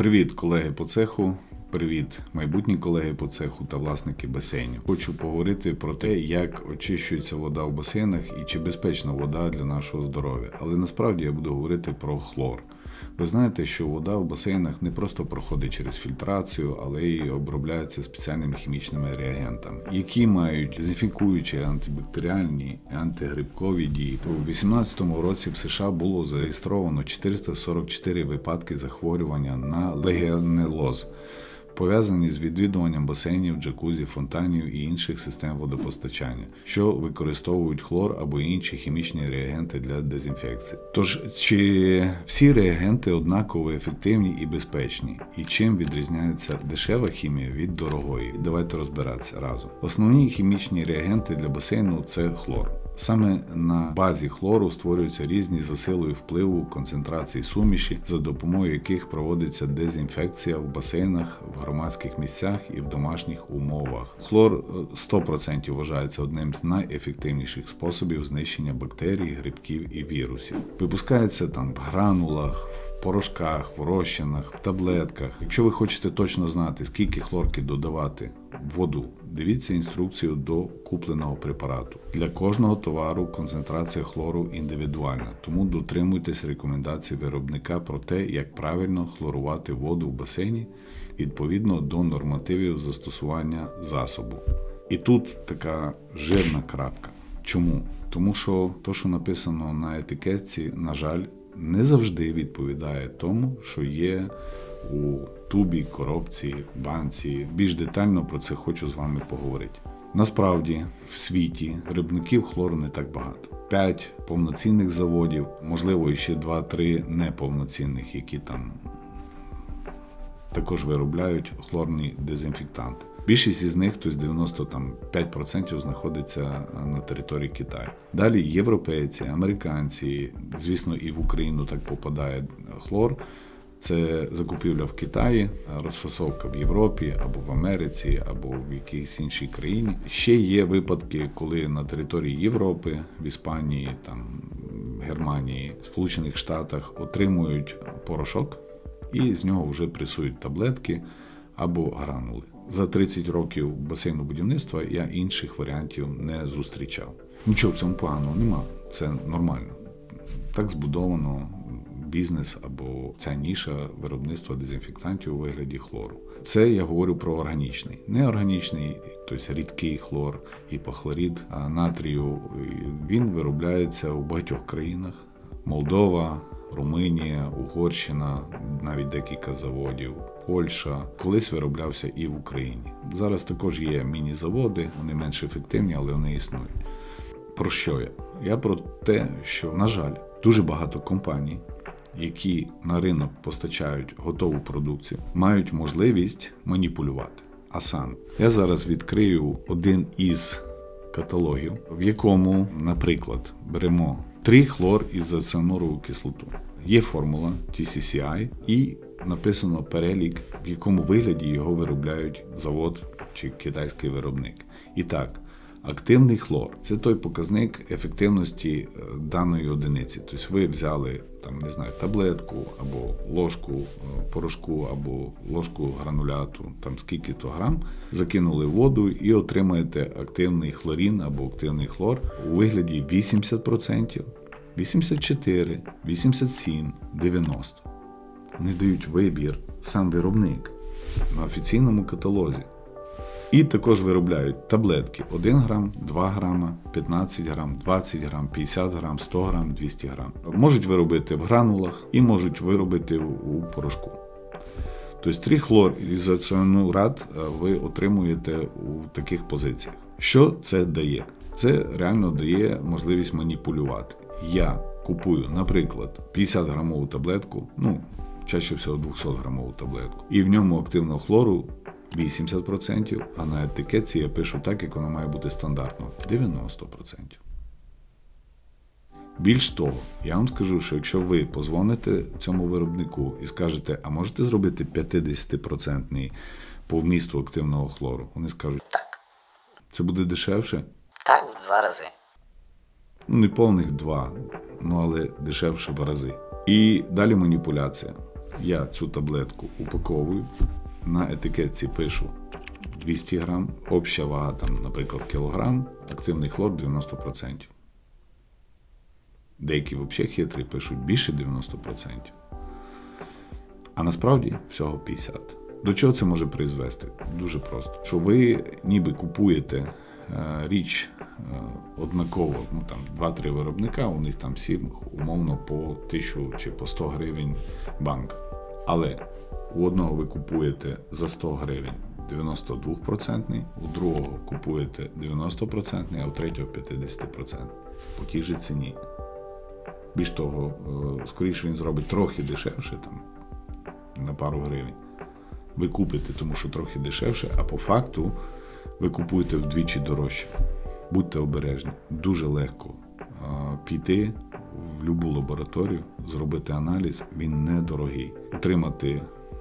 Привіт, колеги по цеху, привіт, майбутні колеги по цеху та власники басейнів. Хочу поговорити про те, як очищується вода в басейнах і чи безпечна вода для нашого здоров'я. Але насправді я буду говорити про хлор. Ви знаєте, що вода в басейнах не просто проходить через фільтрацію, але й обробляється спеціальними хімічними реагентами, які мають дезінфікуючі, антибактеріальні, антигрибкові дії. У 2018 році в США було зареєстровано 444 випадки захворювання на легіонелоз, пов'язані з відвідуванням басейнів, джакузі, фонтанів і інших систем водопостачання, що використовують хлор або інші хімічні реагенти для дезінфекції. Тож, чи всі реагенти однаково ефективні і безпечні? І чим відрізняється дешева хімія від дорогої? Давайте розбиратися разом. Основні хімічні реагенти для басейну – це хлор. Саме на базі хлору створюються різні за силою впливу концентрації суміші, за допомогою яких проводиться дезінфекція в басейнах, в громадських місцях і в домашніх умовах. Хлор 100% вважається одним з найефективніших способів знищення бактерій, грибків і вірусів. Випускається в гранулах, в порошках, в розчинах, в таблетках. Якщо ви хочете точно знати, скільки хлорки додавати в воду, дивіться інструкцію до купленого препарату. Для кожного товару концентрація хлору індивідуальна, тому дотримуйтесь рекомендацій виробника про те, як правильно хлорувати воду в басейні відповідно до нормативів застосування засобу. І тут така жирна крапка. Чому? Тому що те, що написано на етикетці, на жаль, не завжди відповідає тому, що є у тубі, коробці, банці. Більш детально про це хочу з вами поговорити. Насправді, в світі виробників хлору не так багато. 5 повноцінних заводів, можливо, ще 2-3 неповноцінних, які там також виробляють хлорні дезінфектанти. Більшість із них, тобто 95%, знаходиться на території Китаю. Далі європейці, американці, звісно, і в Україну так попадає хлор. Це закупівля в Китаї, розфасовка в Європі, або в Америці, або в якійсь іншій країні. Ще є випадки, коли на території Європи, в Іспанії, Германії, Сполучених Штатах отримують порошок і з нього вже пресують таблетки або гранули. За 30 років басейнобудівництва я інших варіантів не зустрічав. Нічого в цьому поганого нема, це нормально. Так збудовано бізнес або ця ніша виробництва дезінфектантів у вигляді хлору. Це я говорю про органічний. Неорганічний, тобто рідкий хлор, гіпохлорид натрію, він виробляється у багатьох країнах. Молдова, Румунія, Угорщина, навіть декілька заводів, Польща. Колись вироблявся і в Україні. Зараз також є міні-заводи, вони менш ефективні, але вони існують. Про що я? Я про те, що, на жаль, дуже багато компаній, які на ринок постачають готову продукцію, мають можливість маніпулювати. А саме, я зараз відкрию один із каталогів, в якому, наприклад, беремо трихлорізоціанурову кислоту. Є формула TCCI і написано перелік, в якому вигляді його виробляють завод чи китайський виробник. І так, активний хлор – це той показник ефективності даної одиниці. Тобто ви взяли таблетку або ложку порошку або ложку грануляту, скільки-то грам, закинули в воду і отримаєте активний хлорін або активний хлор у вигляді 80%, 84%, 87%, 90%. Вони дають вибір сам виробник на офіційному каталозі. І також виробляють таблетки 1 грам, 2 грама, 15 грам, 20 грам, 50 грам, 100 грам, 200 грам. Можуть виробити в гранулах і можуть виробити у порошку. Тобто трихлорізоціанурат ви отримуєте у таких позиціях. Що це дає? Це реально дає можливість маніпулювати. Я купую, наприклад, 50-грамову таблетку, чаще всього 200-грамову таблетку, і в ньому активного хлору 80%, а на етикетці я пишу так, як воно має бути стандартно – 90%. Більш того, я вам скажу, що якщо ви позвоните цьому виробнику і скажете, а можете зробити 50% по вмісту активного хлору, вони скажуть так. Це буде дешевше? Так, в 2 рази. Не повних 2, але дешевше в рази. І далі маніпуляція. Я цю таблетку упаковую, на етикетці пишу 200 грам, обща вага, там, наприклад, кілограм, активний хлор 90%. Деякі взагалі хитрі пишуть більше 90%. А насправді всього 50%. До чого це може призвести? Дуже просто. Що ви ніби купуєте річ однаково, там 2-3 виробника, у них там всі умовно по 1000 чи по 100 гривень банк. Але у одного ви купуєте за 100 гривень 92%, у другого купуєте 90%, а у третього 50%. По тій же ціні. Більш того, скоріше він зробить трохи дешевше, там, на пару гривень. Ви купите, тому що трохи дешевше, а по факту ви купуєте вдвічі дорожче. Будьте обережні. Дуже легко піти в будь-яку лабораторію, зробити аналіз, він недорогий. Отримати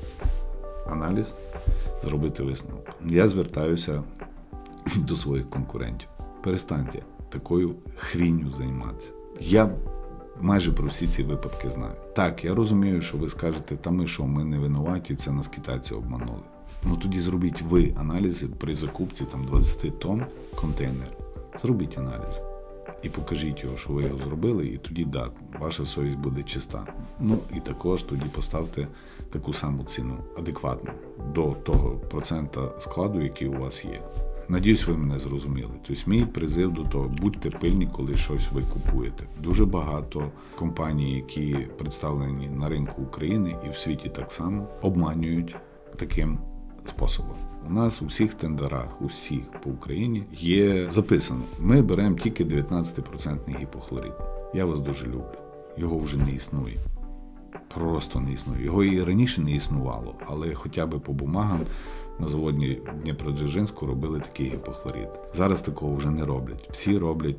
аналіз, зробити висновок. Я звертаюся до своїх конкурентів. Перестаньте такою хрінню займатися. Я майже про всі ці випадки знаю. Так, я розумію, що ви скажете, та ми не винуваті, це нас китайці обманули. Ну тоді зробіть ви аналізи при закупці там 20 тонн контейнер. Зробіть аналіз. І покажіть його, що ви його зробили, і тоді, да, ваша совість буде чиста. Ну, і також тоді поставте таку саму ціну, адекватну, до того процента складу, який у вас є. Надіюсь, ви мене зрозуміли. Тобто мій призив до того, будьте пильні, коли щось ви купуєте. Дуже багато компаній, які представлені на ринку України і в світі так само, обманюють таким способом. У нас у всіх тендерах, усіх по Україні є записано, ми беремо тільки 19% гіпохлорид. Я вас дуже люблю. Його вже не існує. Просто не існує. Його і раніше не існувало, але хоча б по бумагам на заводі Дніпродзержинську робили такий гіпохлорид. Зараз такого вже не роблять. Всі роблять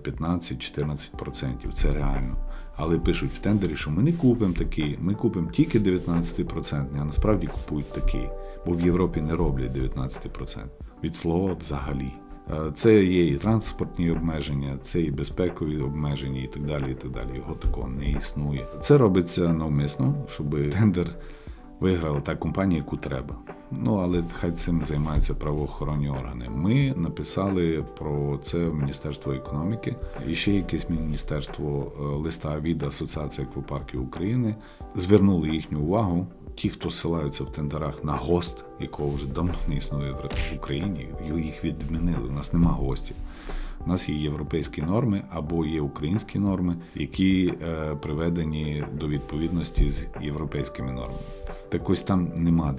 15-14%. Це реально. Але пишуть в тендері, що ми не купимо такий, ми купимо тільки 19%, а насправді купують такий. Бо в Європі не роблять 19%. Від слова взагалі. Це є і транспортні обмеження, це і безпекові обмеження і так далі, і так далі. Його такого не існує. Це робиться навмисно, щоб тендер виграла та компанія, яку треба. Ну, але хай цим займаються правоохоронні органи. Ми написали про це в Міністерство економіки. І ще якесь міністерство листа від Асоціації аквапарків України звернули їхню увагу. Ті, хто ссилаються в тендерах на ГОСТ, якого вже давно не існує в Україні, їх відмінили, у нас нема ГОСТів. У нас є європейські норми або є українські норми, які приведені до відповідності з європейськими нормами. Так ось там нема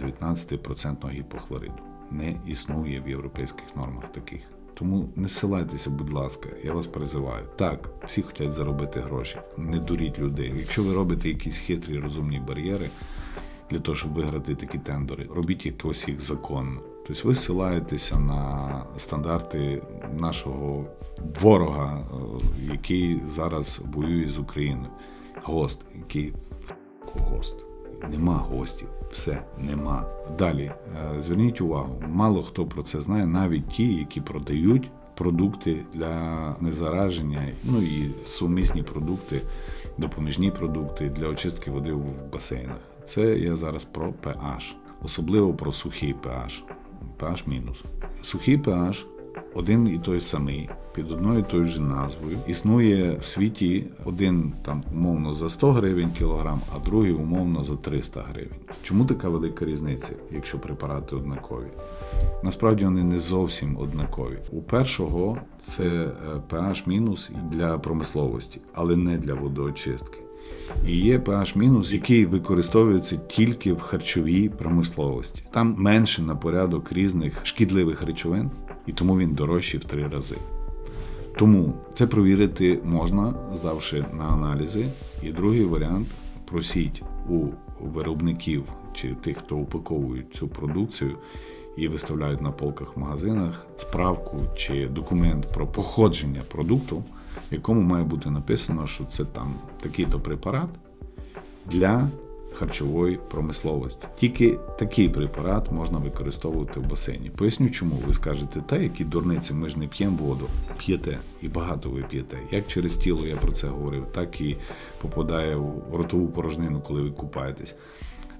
19% гіпохлориду. Не існує в європейських нормах таких. Тому не ссилайтеся, будь ласка, я вас призиваю. Так, всі хочуть заробити гроші, не дуріть людей. Якщо ви робите якісь хитрі, розумні бар'єри, для того, щоб виграти такі тендери, робіть якось їх законно. Тобто ви ссилаєтеся на стандарти нашого ворога, який зараз воює з Україною. ГОСТ, який ГОСТ. Нема ГОСТів. Все, нема. Далі, зверніть увагу, мало хто про це знає, навіть ті, які продають продукти для незараження, ну і сумісні продукти, допоміжні продукти для очистки води в басейнах. Це я зараз про pH, особливо про сухий pH, pH мінус. Сухий pH один і той самий, під одною і тою ж назвою. Існує в світі один там умовно за 100 гривень кілограм, а другий умовно за 300 гривень. Чому така велика різниця, якщо препарати однакові? Насправді вони не зовсім однакові. У першого це pH мінус для промисловості, але не для водоочистки. І є pH мінус, який використовується тільки в харчовій промисловості. Там менше на порядок різних шкідливих речовин, і тому він дорожчий в 3 рази. Тому це провірити можна, здавши на аналізи. І другий варіант – просіть у виробників чи тих, хто упаковують цю продукцію і виставляють на полках в магазинах, справку чи документ про походження продукту, в якому має бути написано, що це там такий-то препарат для харчової промисловості. Тільки такий препарат можна використовувати в басейні. Поясню чому. Ви скажете, та які дурниці, ми ж не п'ємо воду. П'єте, і багато ви п'єте. Як через тіло, я про це говорив, так і попадає в ротову порожнину, коли ви купаєтесь.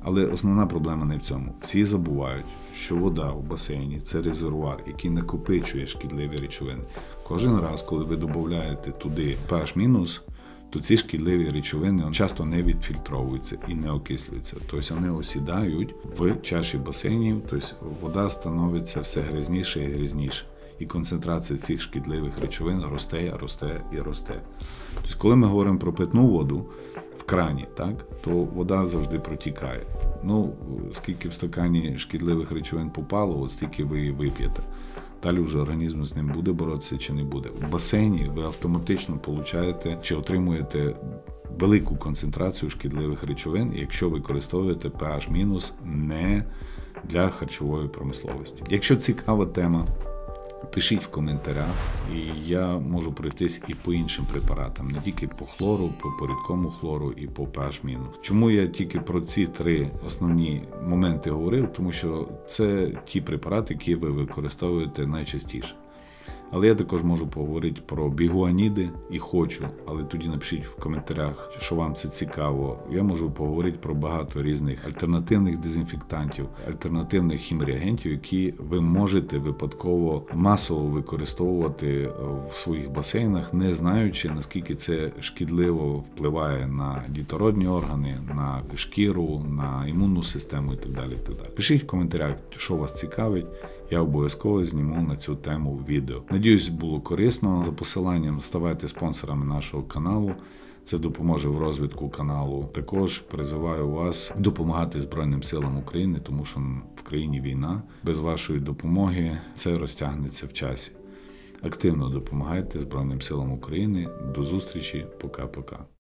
Але основна проблема не в цьому. Всі забувають, що вода у басейні – це резервуар, який накопичує шкідливі речовини. Кожен раз, коли ви додаєте туди pH-, то ці шкідливі речовини часто не відфільтровуються і не окислюються. Тобто вони осідають в чаші басейнів, тобто вода становиться все грязніше і грязніше. І концентрація цих шкідливих речовин росте, росте і росте. Тобто, коли ми говоримо про питну воду в крані, так, то вода завжди протікає. Ну, скільки в стакані шкідливих речовин попало, от стільки ви її вип'єте. Далі вже організм з ним буде боротися чи не буде. В басейні ви автоматично получаєте чи отримуєте велику концентрацію шкідливих речовин, якщо використовуєте pH- не для харчової промисловості. Якщо цікава тема, пишіть в коментарях, і я можу пройтись і по іншим препаратам, не тільки по хлору, по рідкому хлору і по pH-. Чому я тільки про ці три основні моменти говорив? Тому що це ті препарати, які ви використовуєте найчастіше. Але я також можу поговорити про бігуаніди і хочу, але тоді напишіть в коментарях, що вам це цікаво. Я можу поговорити про багато різних альтернативних дезінфектантів, альтернативних хімреагентів, які ви можете випадково масово використовувати в своїх басейнах, не знаючи, наскільки це шкідливо впливає на дітородні органи, на шкіру, на імунну систему і так далі. Пишіть в коментарях, що вас цікавить. Я обов'язково зніму на цю тему відео. Надіюсь, було корисно. За посиланням ставайте спонсорами нашого каналу. Це допоможе в розвитку каналу. Також призиваю вас допомагати Збройним силам України, тому що в країні війна. Без вашої допомоги це розтягнеться в часі. Активно допомагайте Збройним силам України. До зустрічі. Пока-пока.